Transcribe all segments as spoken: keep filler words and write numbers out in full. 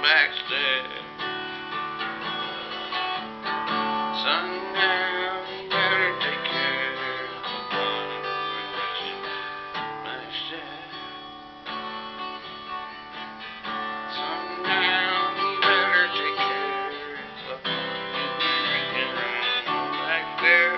backstep. Sundown, you better take care of the one who backstep. Sundown, you better take care of the one who backstep.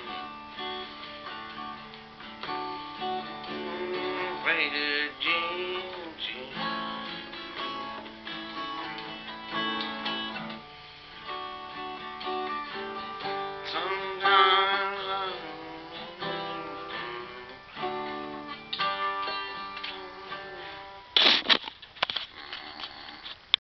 Faded jeans.